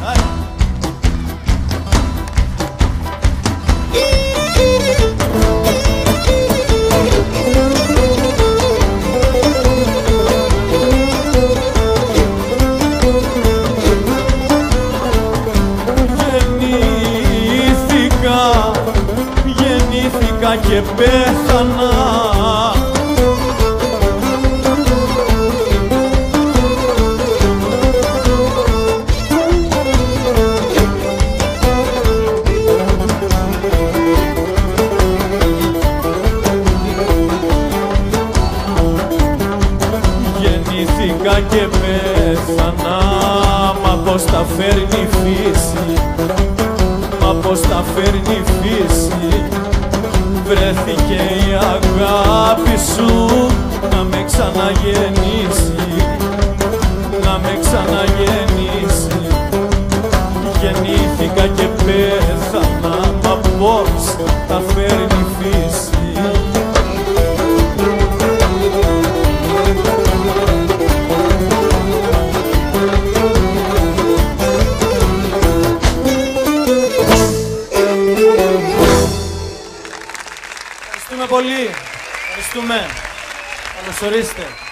Γεννήθηκα και πέθανα. Γεννήθηκα και πέθανα. Μα πως τα φέρνει η φύση, μα πως τα φέρνει η φύση. Βρέθηκε η αγάπη σου να με ξαναγεννήσει, να με ξαναγεννήσει. Γεννήθηκα και πέθανα, μα πως τα φέρνει η φύση. Ευχαριστούμε πολύ. Ευχαριστούμε. Καλώς ορίστε.